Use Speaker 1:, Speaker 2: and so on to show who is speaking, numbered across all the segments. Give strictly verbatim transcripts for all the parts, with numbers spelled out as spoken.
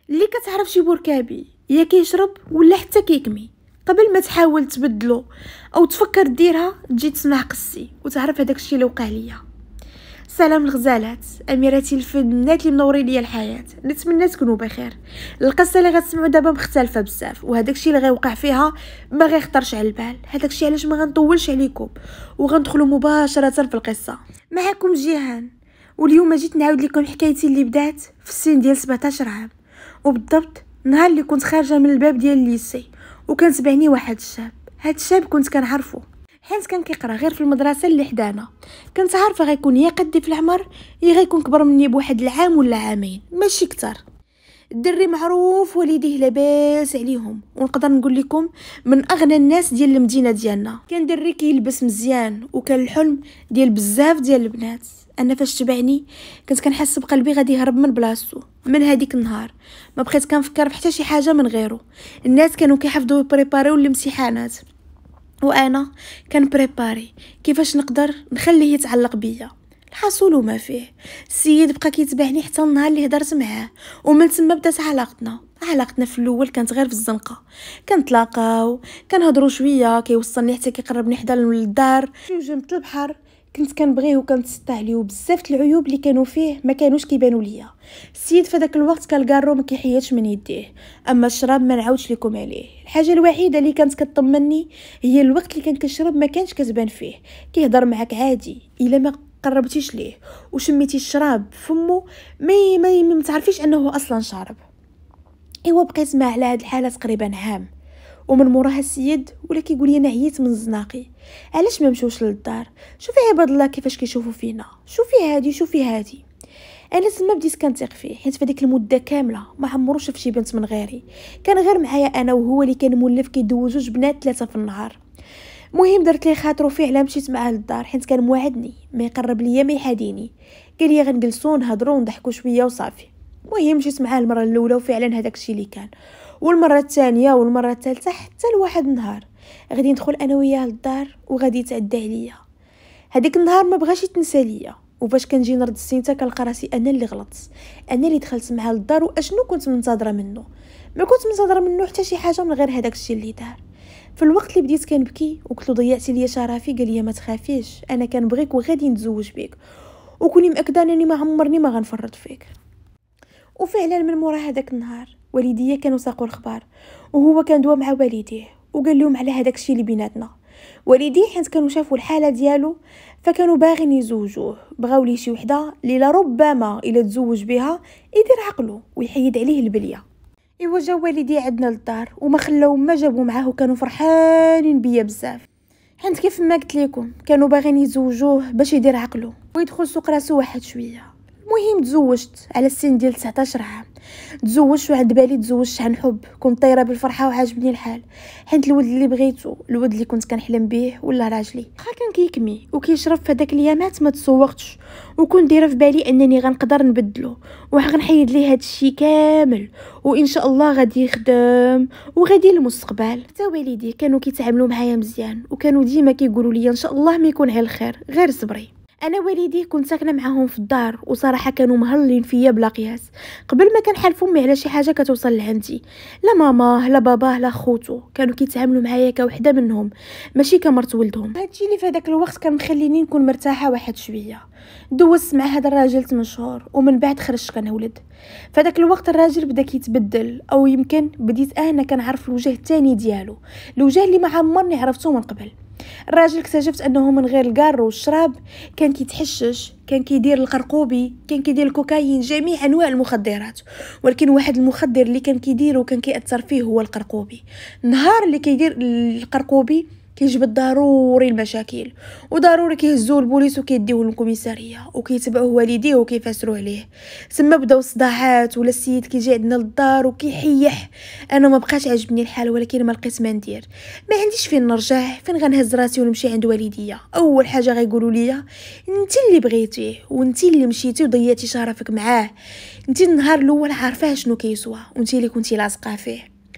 Speaker 1: اللي كتعرف شي بركابي يا كيشرب ولا حتى كيكمي قبل ما تحاول تبدلو او تفكر ديرها تجي تسمع قصي وتعرف هذاك الشيء اللي وقع ليا. سلام الغزالات، اميراتي الفنات اللي منورين ليا الحياه، نتمنى تكونوا بخير. القصه اللي غتسمعوا دابا مختلفه بزاف، وهذاك الشيء اللي غيوقع فيها ما غيخطرش على البال. هذاك الشيء علاش ما غنطولش عليكم وغندخلوا مباشره في القصه. معكم جيهان، واليوم جيت نعاود لكم حكايتي اللي بدات في السن ديال سبعطاش عام، وبالضبط نهار اللي كنت خارجه من الباب ديال الليسي وكان تبعني واحد الشاب. هاد الشاب كنت كنعرفو حيت كان كيقرا غير في المدرسه اللي حدانا. كنت عارفه غيكون يا قدي في العمر يا غيكون كبر مني بواحد العام ولا عامين ماشي كتر. الدري معروف، والديه لاباس عليهم، ونقدر نقول لكم من اغنى الناس ديال المدينه ديالنا. كان دري كيلبس مزيان وكان الحلم ديال بزاف ديال البنات. انا فاش تبعني كنت كنحس بقلبي غادي يهرب من بلاصتو. من هذيك النهار ما بقيت كنفكر في حتى شي حاجه من غيره. الناس كانوا كيحفظوا بريباريو الامتحانات وانا كان بريباري كيفاش نقدر نخليه يتعلق بيا. الحصول وما فيه، السيد بقى كيتبعني حتى النهار اللي هدرت معاه، ومن تما بدات علاقتنا. علاقتنا في الاول كانت غير في الزنقه، كنتلاقاو كنهضروا شويه، كيوصلني حتى كيقربني حدا للدار جنب البحر. كنت كنبغيه وكنتسطى عليه، بزاف العيوب اللي كانوا فيه ما كانوش كيبانوا ليا. السيد في داك الوقت كان الكارو ما كيحيدش من يديه، اما الشراب ما نعاودش لكم عليه. الحاجه الوحيده اللي كانت كتطمني هي الوقت اللي كان كنشرب ما كانش كتبان فيه، كيهضر معاك عادي الا ما قربتيش ليه وشميتي الشراب فمو ما ما ما تعرفيش انه اصلا شارب. ايوا بقيت مع على هاد الحاله تقريبا عام، ومن موراها السيد ولا كيقول لي انا عييت من الزناقي، علاش ما مشوش للدار؟ شوفي عباد الله كيفاش كيشوفوا فينا، شوفي هادي شوفي هادي. انا تما بديت كنثق فيه، حيت في ديك المده كامله ما عمرو شاف شي بنت من غيري. كان غير معايا انا وهو اللي كان مولف كيدوز جوج بنات ثلاثه في النهار. مهم درت ليه خاطرو فعلا مشيت معاه للدار، حيت كان موعدني ما يقرب ليا ما يحاديني. قال لي غنجلسوا نهضروا ونضحكوا شويه وصافي. مهم مشيت معاه المره الاولى وفعلا هذاك الشيء اللي كان، والمره الثانيه والمره الثالثه حتى لواحد النهار غادي ندخل انا وياه للدار وغادي يتعدى عليا. هذيك النهار ما بغاش يتنسى ليا، وفاش كنجي نرد السينتا كنلقى راسي انا اللي غلطت، انا اللي دخلت معاه للدار. واشنو كنت منتظره منه؟ ما كنت منتظره منه حتى شي حاجه من غير هذاك الشيء اللي دار. في الوقت اللي بديت كنبكي وقلت له ضيعتي ليا شرفي، قال لي ما تخافيش انا كنبغيك وغادي نتزوج بك، وكوني مأكده انني ما عمرني ما غنفرط فيك. وفعلا من مورا هذاك النهار والديا كانوا ساقوا الخبار، وهو كان دوا مع والديه وقال لهم على هذاك الشيء اللي بيناتنا. والديه حيت كانوا شافوا الحاله ديالو فكانوا باغين يزوجوه، بغاو ليه شي وحده اللي لربما الا تزوج بها يدير عقله ويحيد عليه البليه. ايوا جا والدي عندنا للدار وما خلاو ما جابوا معاه، وكانوا فرحانين بيا بزاف، حيت كيف ما قلت لكم كانوا باغين يزوجوه باش يدير عقله ويدخل سوق راسو واحد شويه. المهم تزوجت على السن ديال تسعطاش عام، تزوجت وعند بالي تزوجت عن حب. كنت طايره بالفرحه وعاجبني الحال، حيت الولد اللي بغيتو الولد اللي كنت كنحلم به ولا راجلي. واخا كان كيكمي وكيشرب في هذاك الايامات ما تسوقتش، وكنت دايره في بالي انني غنقدر نبدلو وغنحيد ليه هذا الشيء كامل، وان شاء الله غادي يخدم وغادي للمستقبل. حتى والدي كانوا كيتعاملوا معايا مزيان، وكانوا ديما كيقولوا لي ان شاء الله ما يكون على الخير، غير صبري. انا والدي كنت ساكنه معاهم في الدار، وصراحه كانوا مهلين فيا بلا قياس. قبل ما كنحلف امي على شي حاجه كتوصل لعندي، لا ماما لا بابا لا خوتو كانوا كيتعاملوا معايا كوحده منهم ماشي كمرت ولدهم. هادشي اللي في هذاك الوقت كان مخليني نكون مرتاحه واحد شويه. دوزت مع هذا الراجل ثمانية شهور، ومن بعد خرجت كنولد. في هذاك الوقت الراجل بدا كيتبدل، او يمكن بديت انا كنعرف الوجه الثاني ديالو، الوجه اللي ما عمرني عرفته من قبل. الراجل اكتشفت انه من غير الكار والشراب كان كيتحشش، كان كيدير القرقوبي، كان كيدير الكوكايين، جميع انواع المخدرات. ولكن واحد المخدر اللي كان كيديره وكان كيأثر فيه هو القرقوبي. النهار اللي كيدير القرقوبي كيجبد ضروري المشاكل، وضروري كيهزوه البوليس وكيديوه للكوميساريه وكيتبعوه والديه وكيفاسروا عليه. تما بداو الصداعات، ولا السيد كيجي عندنا للدار وكيحيح. انا ما بقاش عجبني الحال، ولكن ما لقيت ما ندير، ما عنديش فين نرجع، فين غنهز راسي ونمشي عند والديا. اول حاجه غيقولوا لي انت اللي بغيتيه وانت اللي مشيتي وضيعتي شرفك معاه، انت النهار الاول عارفاه شنو كيسوى وانت اللي كنتي لاصقه فيه.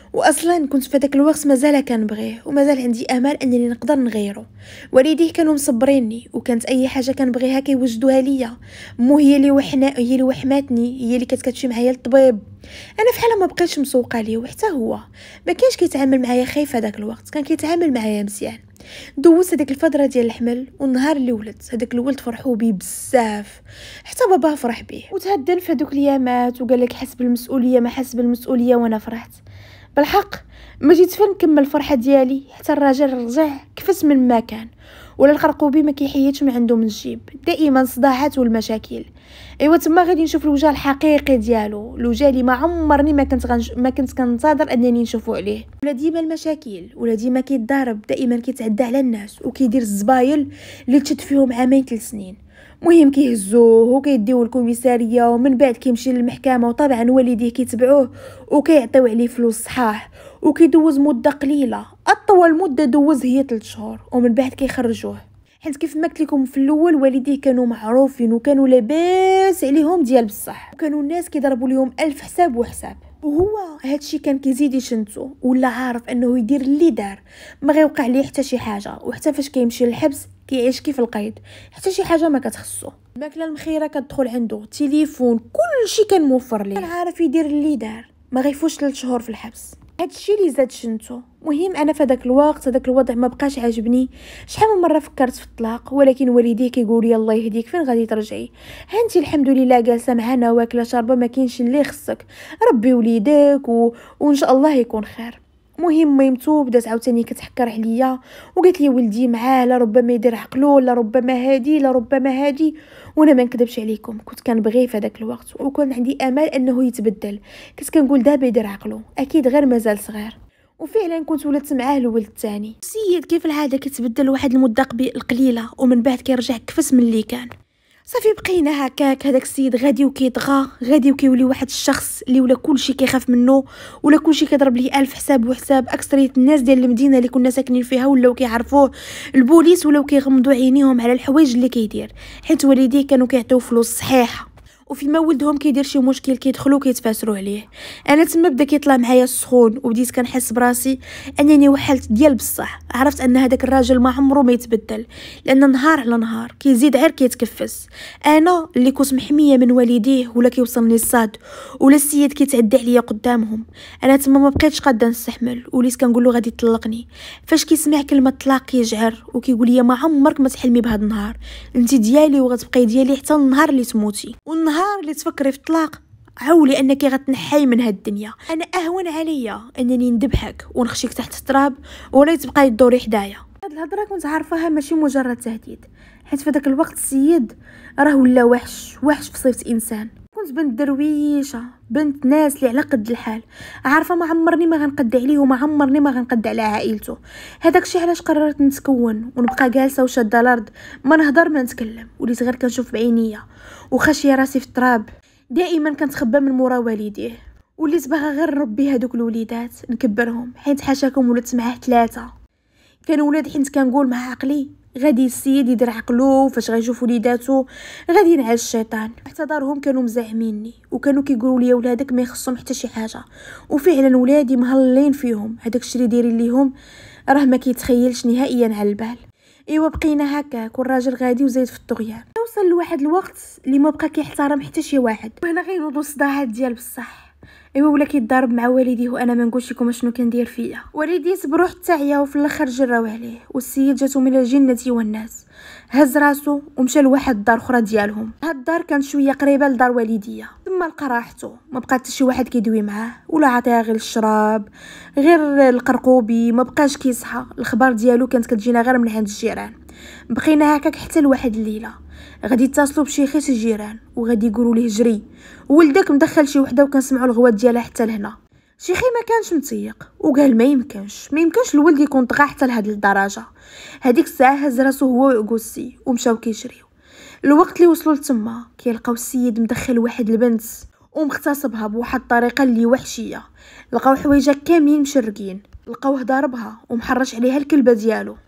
Speaker 1: واصلا كنت في هذاك الوقت مازال كنبغيه ومازال عندي امل انني نقدر نغيره. والديه كانوا مصبريني وكانت اي حاجه كنبغيها كيوجدوها ليا. مو هي اللي وحنا هي اللي وحماتني، هي اللي كانت كتمشي معايا للطبيب. انا فحال ما بقيتش مسوقه ليه، وحتى هو ما كانش كيتعامل معايا خايف. هذاك الوقت كان كيتعامل معايا مزيان. دوزت هذيك الفتره ديال الحمل، والنهار اللي ولدت هذاك الولد فرحوا بيه بزاف، حتى باباه فرح بيه وتهدن في هذوك الايامات وقال لك حس بالمسؤوليه ما حس بالمسؤوليه. وانا فرحت بالحق. ما جيت فين نكمل الفرحه ديالي حتى الراجل رجع كفس من ما كان، ولا القرقوبي ما كيحيدش من عنده من الجيب، دائما صداعات والمشاكل. ايوا تما غادي نشوف الوجه الحقيقي ديالو، الوجه اللي ما عمرني ما كنت غنج... ما كنت كنتظر انني نشوفو عليه. ولا ديما المشاكل، ولا ديما كيتضارب، دائما كيتعدى على الناس وكيدير الزبايل اللي تشد فيهم عامين ثلاث سنين. مهم كيهزوه وكيديوه الكوميساريه ومن بعد كيمشي للمحكمه، وطبعا والديه كيتبعوه وكيعطيو عليه فلوس صحاح، وكيدوز مده قليله. اطول مده دوز هي ثلاث شهور ومن بعد كيخرجوه. حيت كيف ما قلت لكم في الاول والديه كانوا معروفين وكانوا لاباس عليهم ديال بصح، وكانوا الناس كيضربوا لهم الف حساب وحساب. وهو هادشي كان كيزيد يشنتو، ولا عارف انه يدير اللي دار ما غيوقع ليه حتى شي حاجه. وحتى فاش كيمشي للحبس كيعيش كيف القيد، حتى شي حاجه ما كتخصو. الماكله المخيره كتدخل عنده، تليفون، كل شيء كان موفر ليه. كان عارف يدير اللي دار، ما غيفوش ثلاث شهور في الحبس. هادشي اللي زاد شنتو. مهم انا في هذاك الوقت هذاك الوضع ما بقاش عاجبني. شحال من مره فكرت في الطلاق، ولكن والديه كيقول لي الله يهديك فين غادي ترجعي، هانتي الحمد لله جالسه معنا واكله شاربه، ما كاينش اللي خصك، ربي وليدك و... وان شاء الله يكون خير. مهم ميمتو بدات عاوتاني كتحكر عليا وقالت لي ولدي معاه، لا ربما يدير عقلو، لا ربما هادي، لا ربما هادي. وانا ما نكذبش عليكم كنت كنبغيه في هذاك الوقت، وكان عندي امل انه يتبدل. كنت كنقول دابا يدير عقلو، اكيد غير مازال صغير. وفعلا كنت ولدت معاه الولد الثاني. السيد كيف العاده كيتبدل واحد المده قليله ومن بعد كيرجع كفس من اللي كان. صافي بقينا هكاك. هذاك السيد غادي وكيطغى، غادي وكيولي واحد الشخص اللي ولا كلشي كيخاف منه، ولا كلشي كيضرب ليه الف حساب وحساب. اكثريه الناس ديال المدينه اللي كنا ساكنين فيها ولاو كيعرفوه، البوليس ولاو كيغمضوا عينيهم على الحوايج اللي كيدير، حيت والديه كانوا كيعطيو فلوس صحيحه. وفيما ولدهم كيدير شي مشكل كيدخلوا كيتفاسروا عليه. انا تما بدا كيطلع معايا السخون، وبديت كنحس براسي انني وحلت ديال بصح. عرفت ان هذاك الراجل ما عمره ما يتبدل، لان نهار على نهار كيزيد غير كيتكفس. انا اللي كنت محميه من والديه ولا كيوصلني الصاد، ولا السيد كيتعدى عليا قدامهم. انا تما ما بقيتش قاده نستحمل، وليت كنقول له غادي تطلقني. فاش كيسمع كلمه طلاق كيجعر وكيقول لي ما عمرك ما تحلمي بهذا النهار، انت ديالي وغتبقاي ديالي حتى النهار اللي تموتي. والنهار اللي تفكري في الطلاق عولي انك غتنحي من هاد الدنيا. انا اهون عليا انني نذبحك ونخشيك تحت التراب ولا تبقاي تدوري حدايا. هاد الهضره كنت عارفاها ماشي مجرد تهديد، حيت في داك الوقت السيد راه ولا وحش، وحش في صفه انسان. كنت بنت درويشه، بنت ناس اللي على قد الحال، عارفه ما عمرني ما غنقد عليه وما عمرني ما غنقد على عائلته. هذاك الشيء علاش قررت نتكون ونبقى جالسه وشاده الارض، ما نهضر ما نتكلم. وليت غير كنشوف بعينيا وخاشيه راسي في التراب. دائما كنتخبى من مورا والديه، وليت باغا غير نربي هذوك الوليدات نكبرهم، حيت حاشاكم ولدت معاه ثلاثه. كانوا ولاد حيت كنقول مع عقلي غادي السيد يدير عقلو، فاش غيشوف وليداتو غادي ينعس الشيطان. حتى دارهم كانوا مزاحميني وكانوا كيقولوا لي ولادك ما يخصهم حتى شي حاجه، وفعلا ولادي مهلين فيهم. هذاك الشيء اللي دايرين ليهم راه ما كيتخيلش نهائيا على البال. ايوا بقينا هكاك والراجل غادي وزايد في الطغيان. وصل لواحد الوقت اللي ما بقى كيحترم حتى شي واحد، وهنا غينوضوا الصداعات ديال بصح. ايوا ولا كيتضارب مع والديه، وانا ما نقولش لكم شنو كندير فيا. والديه صبروا حتى عيا وفي الاخر جراو عليه، والسيد جاتو من الجنه والناس، هز راسو ومشى لواحد الدار اخرى ديالهم. هاد الدار كانت شويه قريبه لدار والديه. تما لقى راحته، ما بقى حتى شي واحد كيدوي معاه ولا عطيها غير الشراب، غير القرقوبي ما بقاش كيصحى. الخبر ديالو كانت كتجينا غير من عند الجيران. بقينا هكاك حتى لواحد الليله غادي يتصلوا بشي خيس الجيران وغادي يقولوا ليه جري ولدك مدخل شي وحده وكنسمعوا الغوات ديالها حتى لهنا. شيخي ما كانش متيق وقال ما يمكنش ما يمكنش الولد يكون طغى حتى لهاد الدرجه. هذيك الساعه هز راسو هو وعكوسي ومشاو كيجريو. الوقت اللي وصلوا لتما كيلقاو السيد مدخل واحد البنت ومغتصبها بواحد الطريقه اللي وحشيه. لقاو حوايجها كاملين مشرقين، لقاوه ضاربها ومحرش عليها الكلبه ديالو.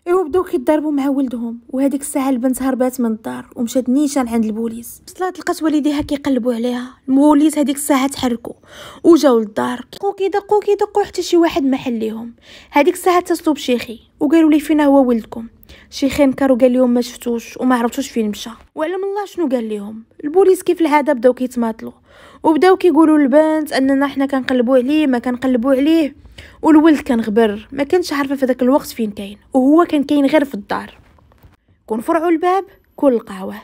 Speaker 1: ايوا بداو كيضربوا مع ولدهم، وهذيك الساعه البنت هربات من الدار ومشات نيشان عند البوليس. وصلت لقات والديها كيقلبوا عليها. البوليس هذيك الساعه تحركوا وجاو للدار، دقوا كيدقوا كيدقوا حتى شي واحد ما حل ليهم. هذيك الساعه اتصلوا بشيخي وقالوا لي فينا هو ولدكم. شيخي نكر وقال لهم ما شفتوش وما عرفتوش فين مشى. وعلم الله شنو قال لهم. البوليس كيف العاده بداو كيتماطلوا وبداو كيقولوا للبنت اننا حنا كنقلبوا عليه ما كنقلبوا عليه. والولد كان غبر، ما كانش عارفه في ذاك الوقت فين كاين، وهو كان كاين غير في الدار. كون فرعوا الباب كل لقاوه.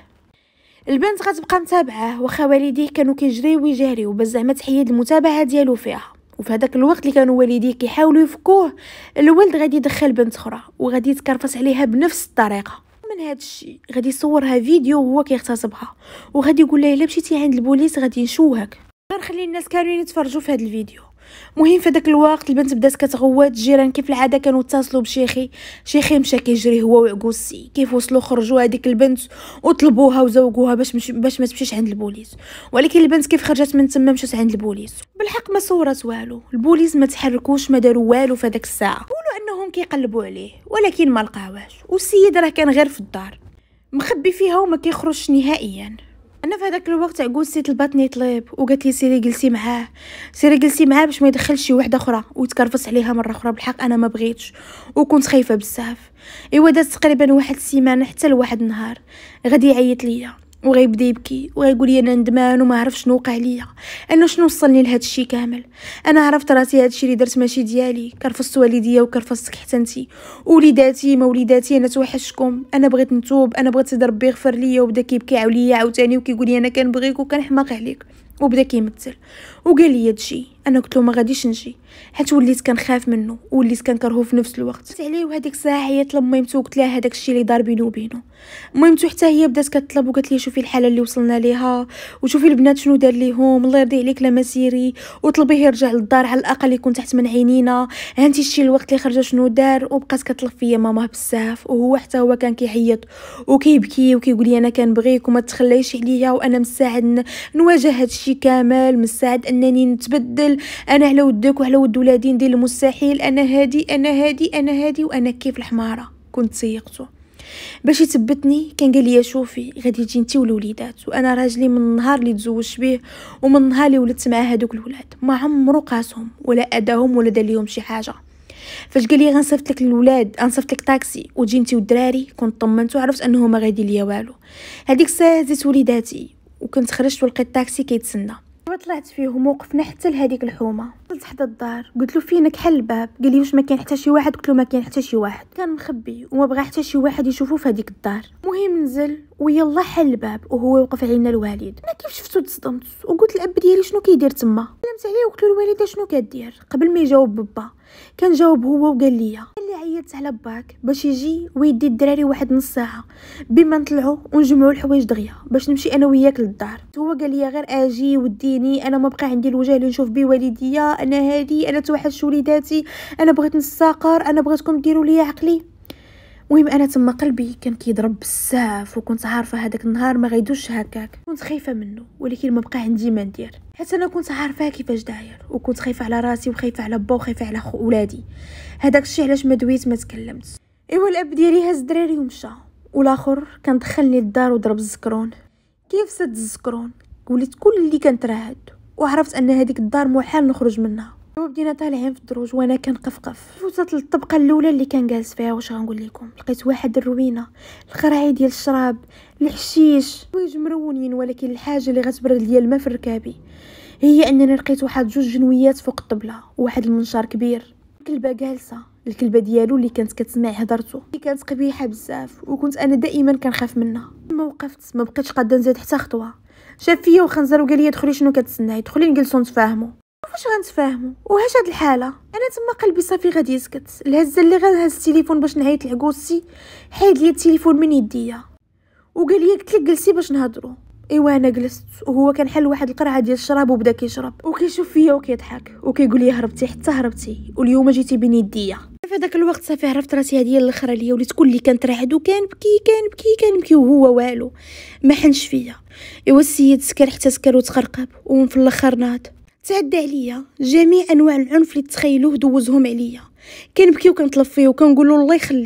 Speaker 1: البنت غتبقى متابعه، واخا والديه كانوا كيجريو ويجاريو باش زعما تحيد المتابعه ديالو فيها. وفي هذاك الوقت اللي كانوا والديه كيحاولوا يفكوه، الولد غادي يدخل بنت اخرى وغادي يتكرفس عليها بنفس الطريقه. من هذا الشيء غادي يصورها فيديو وهو كيغتصبها، وغادي يقول لها الا مشيتي عند البوليس غادي نشوهك. غنخلي الناس كاملين يتفرجوا في هذا الفيديو. مهم في داك الوقت البنت بدات كتغوت. الجيران كيف العاده كانوا اتصلوا بشيخي. شيخي مشى كيجري هو وعكوسي. كيف وصلوا خرجوا هذيك البنت وطلبوها وزوقوها باش مش باش ما تمشيش عند البوليس. ولكن البنت كيف خرجت من تما مشات عند البوليس. بالحق ما صورت والو، البوليس ما تحركوش ما داروا والو في هذاك الساعه. قولوا انهم كيقلبوا عليه ولكن ما لقاوهش، والسيد راه كان غير في الدار مخبي فيها وما كيخرجش نهائيا. انا في هذاك الوقت عكوزتي طلباتني طلب وقالت لي سيري جلسي معاه سيري جلسي معاه باش ما يدخلش شي وحده اخرى ويتكرفس عليها مره اخرى. بالحق انا ما بغيتش وكنت خايفه بزاف. ايوا دات تقريبا واحد السيمانه حتى لواحد النهار غادي يعيط ليا وغيبدا يبكي وغيقول لي انا ندمان وما عرف شنو وقع ليا، انا شنو وصلني لهذا الشيء كامل. انا عرفت راسي هذا الشيء اللي درت ماشي ديالي، كرفست والديا وكرفستك حتى انتي وليداتي ما وليداتي. انا توحشكم، انا بغيت نتوب، انا بغيت سيدي ربي يغفر ليا. وبدا كيبكي عليا عاوتاني وكيقول لي انا كنبغيك وكنحماق عليك، وبدا كيمثل وقال لي تجي. انا قلت له ما غاديش نجي حيت وليت كنخاف منه ووليت كنكرهه في نفس الوقت. قلت عليه وهذيك الساعه عيطت لميمتو وقلت لها هذاك الشيء اللي دار بينه وبينه. ميمتو حتى هي بدات كتطلب وقالت لي شوفي الحاله اللي وصلنا ليها وشوفي البنات شنو دار ليهم، الله يرضي عليك لما سيري وطلبيه يرجع للدار على الاقل يكون تحت من عينينا. هانتي شتي الوقت اللي خرج شنو دار. وبقات كتطلب فيا ماما بزاف، وهو حتى هو كان كيعيط وكيبكي وكيقول لي انا كنبغيك وما تخليش عليا وانا مساعد نواجه هذا الشيء كامل، مساعد انني نتبدل. انا على ودك وعلى ود ولادي ندير المستحيل، انا هادي انا هادي انا هادي وانا كيف الحماره. كنت سيقته باش يثبتني. كان قال لي شوفي غادي تجي انت والوليدات، وانا راجلي من النهار اللي تزوجت به ومن النهار اللي ولدت مع هذوك الولاد ما عمرو قاسهم ولا اداهم ولا دار ليهم شي حاجه. فاش قال لي غنصيفط لك الولاد غنصيفط لك طاكسي وتجي انت والدراري، كنت طمنت وعرفت انه ما غادي ليا والو. هذيك الساعه زيت وليداتي وكنت خرجت ولقيت الطاكسي كيتسنى. طلعت فيهم ووقفنا حتى لهذيك الحومه. وصلت حدا الدار قلت له فينك حل الباب. قال لي واش ما كاين حتى شي واحد؟ قلت له ما كاين حتى شي واحد، كان مخبي وما بغى حتى شي واحد يشوفه في هذيك الدار. مهم نزل ويلا حل الباب وهو وقف علينا الوالد. انا كيف شفتو تصدمت وقلت الاب ديالي شنو كيدير تما. سلمت عليه وقلت له الوالده شنو كدير. قبل ما يجاوب بابا كان جاوب هو وقال لي قال لي عيطت على باك باش يجي ويدي الدراري واحد نص ساعه بما نطلعوا ونجمعوا الحوايج دغيا باش نمشي انا وياك للدار. هو قال لي غير اجي وديني، انا ما بقى عندي الوجه اللي نشوف به والديا، انا هادي انا توحشت وليداتي، انا بغيت نستقر، انا بغيتكم ديروا لي عقلي. المهم انا تما قلبي كان كيضرب بزاف وكنت عارفه هذاك النهار ما غيدوش هكاك. كنت خايفه منه ولكن ما بقى عندي ما ندير، حتى انا كنت عارفه كيفاش داير وكنت خايفه على راسي وخايفه على با وخايفه على خو ولادي. هذاك الشيء علاش ما دويت ما تكلمت. ايوا الاب ديالي هز الدراري ومشى، والاخر كان دخلني للدار وضرب الزكرون. كيف سد الزكرون وليت كل اللي كنترعد وعرفت ان هذيك الدار محال نخرج منها. بدينا طالعين في الدروج وانا كنقفقف. وصلت للطبقه الاولى اللي كان جالس فيها. واش غنقول لكم، لقيت واحد الروينه، القراعي ديال الشراب، الحشيش، حوايج مرونين. ولكن الحاجه اللي غتبرد ليا الماء في ركابي هي انني لقيت واحد جوج جنويات فوق الطبله وواحد المنشار كبير. الكلبه جالسه، الكلبه ديالو اللي كانت كتسمع هضرته اللي كانت قبيحه بزاف وكنت انا دائما كنخاف منها. ما وقفت، ما بقيتش قاده نزيد حتى خطوه. شاف فيا وخنزر وقال لي دخلي شنو كتسناي، دخلي نجلسوا نتفاهموا. واش غنتفاهموا وهاش هاد الحاله؟ انا تما قلبي صافي غادي يسكت. الهزه اللي غنهز التليفون باش نعيط لعكوسي حيد لي التليفون من يديا وقال لي قلت لك جلسي باش نهضروا. ايوا انا جلست وهو كان حل واحد القرعه ديال الشراب وبدا كيشرب وكيشوف فيا وكيضحك وكيقول لي هربتي حتى هربتي واليوم جيتي بين يديا. في هذاك الوقت صافي عرفت راسي هذه هي الاخرى ليا. وليت كل اللي كنترعد وكنبكي كنبكي كنبكي وهو والو ما حنش فيا. ايوا السيد سكر حتى سكر وتقرقب وفي الاخر ناض تعدى عليا. جميع انواع العنف اللي تخيلوه دوزهم عليا. كنبكي وكنطلب فيه وكنقول له الله يخليك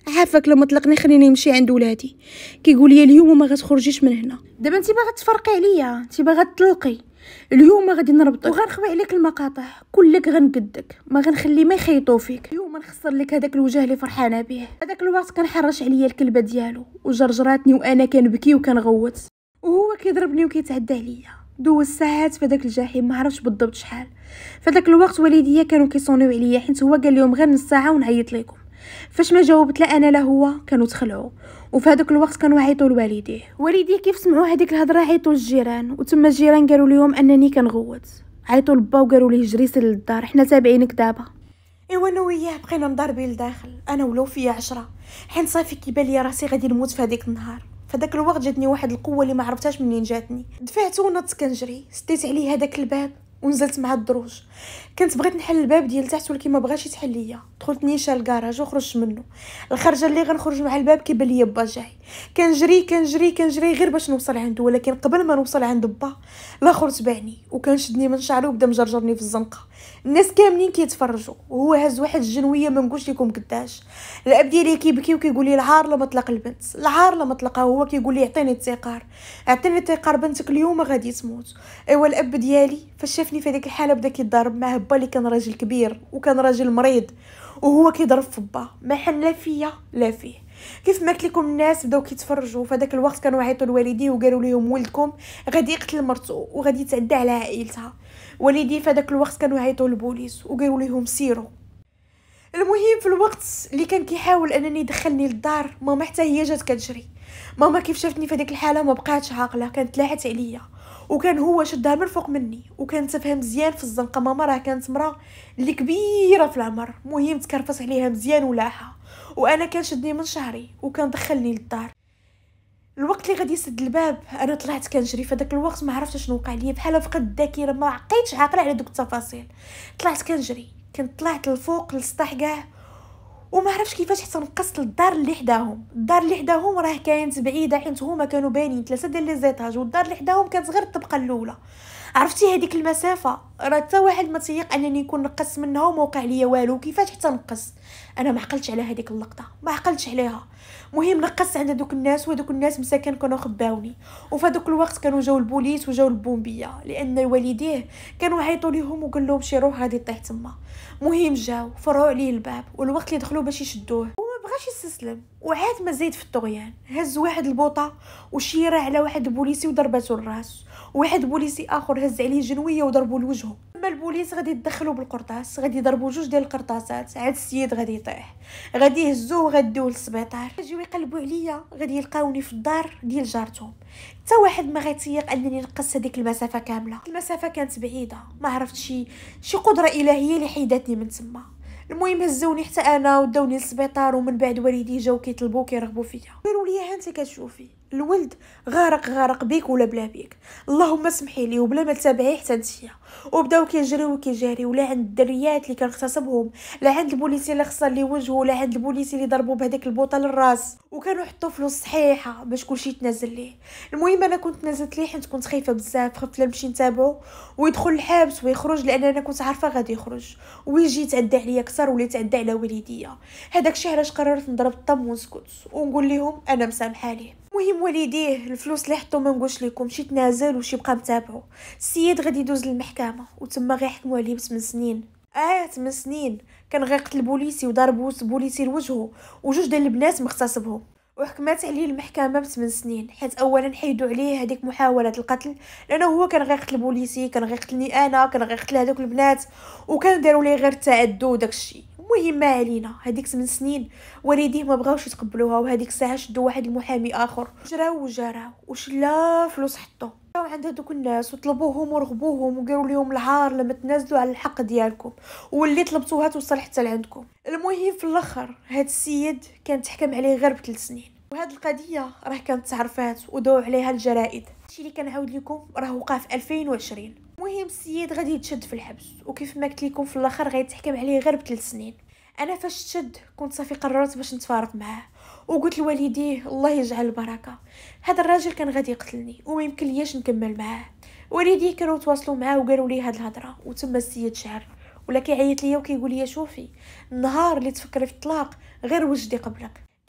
Speaker 1: عافاك لما طلقني خليني نمشي عند ولادي. كيقول لي اليوم ما غتخرجيش من هنا. دابا انت باغا تفرقي عليا، انت باغا تطلقي. اليوم غادي نربطك وغنخوي عليك المقاطع كلك، غنقدك ما غنخلي ما يخيطوا فيك. اليوم نخسر لك هذاك الوجه اللي فرحانه به. هذاك الوقت كان حرش عليا الكلبه ديالو وجرجراتني وانا كنبكي وكنغوت، وهو كيضربني وكيتعدى عليا. دوز ساعات في داك الجحيم، ما عرفتش بالضبط شحال. فداك الوقت والديا كانوا كيصونيو عليا حيت هو قال لهم غير نص ساعه ونعيط لكم. فاش ما جاوبت لا انا لا هو كانوا تخلعوا. وفي هذاك الوقت كانوا عيطوا لوالديه. والديه كيف سمعوا هذيك الهضره عيطوا للجيران، وتما الجيران قالوا لهم انني كنغوت. عيطوا لبا وقالوا ليه جري سير للدار، حنا تابعينك دابا. ايوا انا وياه بقينا مضاربين لداخل، انا ولو فيا عشرة، حين صافي كيبان لي راسي غادي نموت في هذيك النهار. فداك الوقت جاتني واحد القوه اللي ما عرفتهاش منين جاتني. دفعت ونط كنجري، سديت عليه هذاك الباب ونزلت مع الدروج. كنت بغيت نحل الباب ديال تحت ولكن ما بغاش يتحل ليا. دخلت نيشان الكراج وخرجت منه. الخرجه اللي غنخرج مع الباب كيبان ليا با جاي. كنجري كنجري كنجري غير باش نوصل عنده، ولكن قبل ما نوصل عند با الاخر تبعني وكان شدني من شعري وبدا مجرجرني في الزنقه. الناس كاملين كيتفرجوا وهو هز واحد الجنويه ما نقولش لكم قداش. الاب ديالي كيبكي وكيقول لي العار لما طلق البنت، العار لما طلقها. هو كيقول لي عطيني التيقار، عطيني التيقار، بنتك اليوم غادي تموت. ايوا الاب ديالي فاش شافني في هذيك الحاله بدا كيضرب مع با اللي كان راجل كبير وكان راجل مريض، وهو كيضرب في با ما حن لا فيا لا فيه. كيف ما قلت لكم الناس بداو كيتفرجوا. في هذاك الوقت كانوا عيطوا لوالديه وقالوا لهم ولدكم غادي يقتل مرته وغادي يتعدى على عائلتها. والدي في هذاك الوقت كانوا عيطوا للبوليس وقالوا لهم سيروا. المهم في الوقت اللي كان كيحاول انني يدخلني للدار، ماما حتى هي جات كتجري. ماما كيف شافتني في هذيك الحاله ما بقاتش عاقله، كانت لاحت عليا وكان هو شدها من فوق مني وكانت تفهم مزيان في الزنقه. ماما راه كانت مرا اللي كبيره في العمر، مهم تكرفس عليها مزيان ولاحه، وانا كان شدني من شعري وكان دخلني للدار. الوقت اللي غادي يسد الباب انا طلعت كنجري. في داك الوقت ما عرفتش شنو وقع لي، بحال فقدت الذاكره، ما عقيتش عاقله على دوك التفاصيل. طلعت كنجري، كنت طلعت للفوق للسطح كاع وما عرفتش كيفاش حتى نقصت للدار اللي حداهم. الدار اللي حداهم راه كانت بعيده حيت هما كانوا بانين ثلاثه ديال لي زيطاج، والدار اللي حداهم كانت غير الطبقه الاولى. عرفتي هذيك المسافه راه حتى واحد ما تيق انني نكون نقص منها وما وقع ليا والو. كيفاش حتى نقص؟ انا ما عقلتش على هذيك اللقطه، ما عقلتش عليها. مهم نقصت عند دوك الناس ودوك الناس مساكن كانوا خباوني. وفي هذوك الوقت كانوا جاو البوليس وجاو البومبيه لان والديه كانوا عيطوا لهم وقال لهم شي روح غادي طيح تما. مهم جاو فرعوا عليه الباب، والوقت اللي دخلوا باش يشدوه وما بغاش يستسلم وعاد ما زيد في الطغيان. هز واحد البوطه وشيره على واحد البوليسي وضربته الراس، واحد بوليسي اخر هز عليه جنويه وضربوا لوجهه. اما البوليس غادي يدخلوا بالقرطاس، غادي يضربوا جوج ديال القرطاسات، عاد السيد غادي يطيح، غادي يهزوه وغاديوه للسبيطار. يجيو يقلبوا عليا غادي يلقاوني في الدار ديال جارتهم. حتى واحد ما غيتيق انني نقص هذيك المسافه كامله. المسافه كانت بعيده، ما عرفتش شي شي قدره الهيه اللي حيداتني من تما. المهم هزوني حتى انا وداوني للسبيطار، ومن بعد والدي جاو كيطلبوا كيرغبوا فيا. قالوا لي ها انت كتشوفي الولد غارق غارق بيك ولا بلا بيك، اللهم اسمحي لي وبلا ما تتابعيه حتى نتيا. وبداو كيجريو كيجريو لا عند الدريات اللي كنغتصبهم، لا عند البوليسي اللي خسر لي وجهه، لا عند البوليسي اللي ضربوا بهذيك البوطه للراس، وكانوا يحطوا فلوس صحيحه باش كلشي يتنازل ليه. المهم انا كنت نزلت ليه حيت كنت خايفه بزاف، خفت لا نمشي نتابعو ويدخل الحبس ويخرج، لان انا كنت عارفه غادي يخرج ويجي يتعدى عليا اكثر ولا يتعدى على والديا. هذاك الشيء علاش قررت نضرب الطم ونسكت ونقول لهم انا مسامحه ليه. المهم والديه الفلوس اللي حطوا ما نقولش لكم شي تنازل وشي بقى متابعو. السيد غادي يدوز للمحكمه وتما غيحكموا عليه بثمان سنين. اه ثمان سنين كان غيقتل البوليسي وضرب بوليسي لوجهه وجوج ديال البنات مغتصبهم، وحكمات عليه المحكمه بثمان سنين حيت اولا حيدوا عليه هذيك محاوله القتل، لانه هو كان غيقتل البوليسي، كان غيقتلني انا، كان غيقتل هذوك البنات، وكان داروا ليه غير التعدي وداكشي. المهم ما علينا، هذيك ثمان سنين والديه ما بغاوش يتقبلوها، وهذيك الساعه شدوا واحد المحامي اخر جراو وجراو وشلا فلوس حطوا عند هذوك الناس وطلبوهم ورغبوهم وقالوا لهم العار لما تنازلوا على الحق ديالكم واللي طلبتوها توصل حتى لعندكم. المهم في الاخر هذا السيد كان تحكم عليه غير بثلاث سنين، وهذه القضيه راه كانت تعرفات وداو عليها الجرائد. هادشي اللي كنعاود لكم راه وقع في ألفين وعشرين. المهم السيد غادي يتشد في الحبس، وكيف ما قلت لكم في الاخر غيتحكم عليه غير بثلاث سنين. انا فاش تشد كنت صافي قررت باش نتفارق معاه، وقلت لوالديه الله يجعل البركه، هذا الراجل كان غادي يقتلني وما يمكن لياش نكمل معاه. والديه كانوا تواصلوا معاه وقالوا لي هاد الهضره، وتما السيد شعر ولا كيعيط ليا وكيقول لي شوفي النهار اللي تفكري في الطلاق غير وجدي قبلك.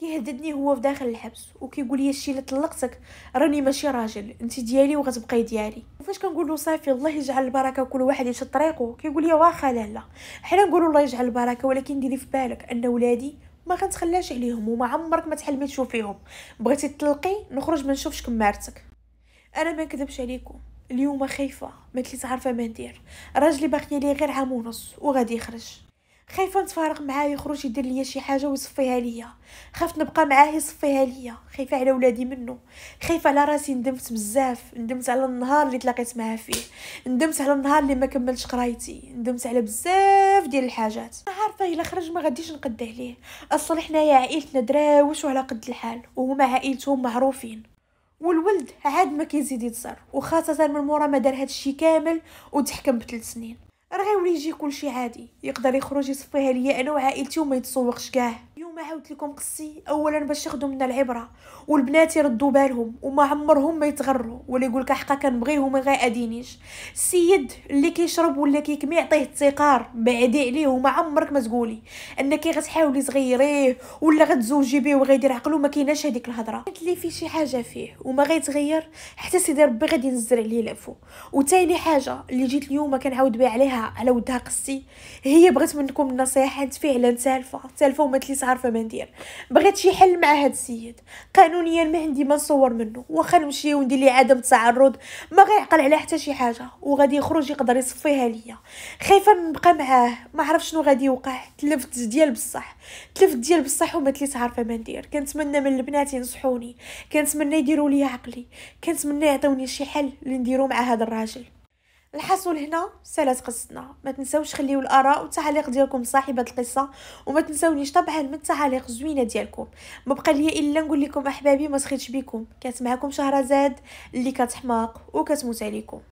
Speaker 1: كيهددني هو في داخل الحبس وكيقول لي الشي اللي طلقتك راني ماشي راجل، انت ديالي وغتبقاي ديالي. وفاش كنقول له صافي الله يجعل البركه وكل واحد يمشي طريقه، كيقول لي واخا لالا، حنا نقولوا الله يجعل البركه ولكن ديري في بالك ان ولادي ما غنتخلاش عليهم وما عمرك ما تحلمي تشوفيهم. بغيتي تطلقي نخرج ما نشوفش كمارتك. انا ما نكذبش عليكم، اليوم خايفه ما كنت عارفه ما ندير. راجلي باقي لي غير عام ونص وغادي يخرج. خايفه نتفارق معاه يخرج يدير ليا شي حاجه ويصفيها ليا. خفت نبقى معاه يصفيها ليا. خايفه على ولادي منه. خايفه على راسي. ندمت بزاف. ندمت على النهار اللي تلاقيت معاه فيه. ندمت على النهار اللي ما كملتش قرايتي. ندمت على بزاف ديال الحاجات. عارفه الا خرج ما غاديش نقد عليه. اصلا حنايا عائلتنا دراوش وعلى قد الحال وهما عائلتهم معروفين. والولد عاد ما كيزيد يتصر وخاصه من مورا ما دار هادشي كامل وتحكم بثلاث سنين. راه غيولي يجي كلشي عادي. يقدر يخرج يصفيها ليا انا وعائلتي وما يتسوقش كاع. اليوم عاودت لكم قصي اولا باش تاخذوا منا العبره والبنات يردوا بالهم وما عمرهم ما يتغروا ولا يقول لك حقا كنبغيه وما غادينيش. السيد اللي كيشرب ولا كيكمي يعطيه التقار بعدي عليه وما عمرك ما تقولي انك غتحاولي تغيريه ولا غتزوجي به وغيدير عقلو. ما كايناش هذيك الهضره. قلت لي في شي حاجه فيه وما غيتغير حتى سيدي ربي غادي ينزل عليه العفو. وثاني حاجه اللي جيت اليوم كنعاود بها عليها على ودها قصي، هي بغيت منكم النصيحه. انت فعلا سالفه سالفه وما تليس عارفه ما ندير. بغيت شي حل مع هذا السيد. قانونيا ما عندي ما نصور منه واخا نمشي وندير ليه عدم تعرض ما غيعقل على حتى شي حاجه وغادي يخرج يقدر يصفيها ليا. خايفه نبقى معاه ما عرف شنو غادي يوقع. تلفت ديال بصح تلفت ديال بصح وما تليس عارفه ما ندير. كنتمنى من البنات ينصحوني. كنتمنى يديروا لي عقلي. كنتمنى يعطوني شي حل اللي نديرو مع هذا الراجل. الحصول هنا سالات قصتنا. ما تنساوش خليو الاراء والتعاليق ديالكم صاحبه القصه وما تنساونيش طبعا من التعاليق الزوينه ديالكم. ما بقى لي الا نقول لكم احبابي ما سخيتش بكم. كانت معكم شهرزاد اللي كتحماق وكتموت عليكم.